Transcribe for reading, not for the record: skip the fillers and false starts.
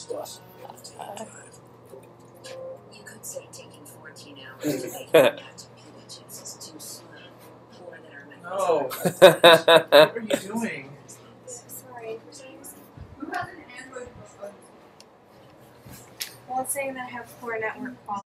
You could say taking 14 hours to make it back to pita chips is too slow. More than our No. What are you doing? Sorry. Who has an Android phone? Well, it's saying that I have poor network quality.